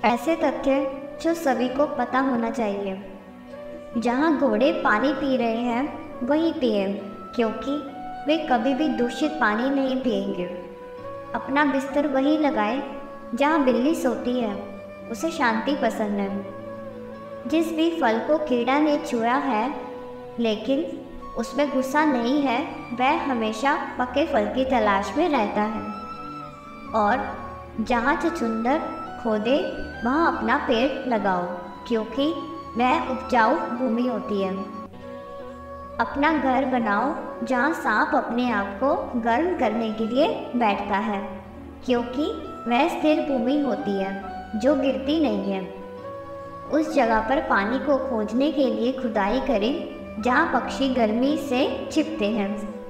ऐसे तथ्य जो सभी को पता होना चाहिए। जहाँ घोड़े पानी पी रहे हैं वहीं पिए, क्योंकि वे कभी भी दूषित पानी नहीं पिएंगे। अपना बिस्तर वहीं लगाए जहाँ बिल्ली सोती है, उसे शांति पसंद है। जिस भी फल को कीड़ा ने छुआ है लेकिन उसमें गुस्सा नहीं है, वह हमेशा पके फल की तलाश में रहता है। और जहाँ छछूंदर खोदे वहाँ अपना पेड़ लगाओ, क्योंकि वह उपजाऊ भूमि होती है। अपना घर बनाओ जहाँ सांप अपने आप को गर्म करने के लिए बैठता है, क्योंकि वह स्थिर भूमि होती है जो गिरती नहीं है। उस जगह पर पानी को खोजने के लिए खुदाई करें जहाँ पक्षी गर्मी से छिपते हैं।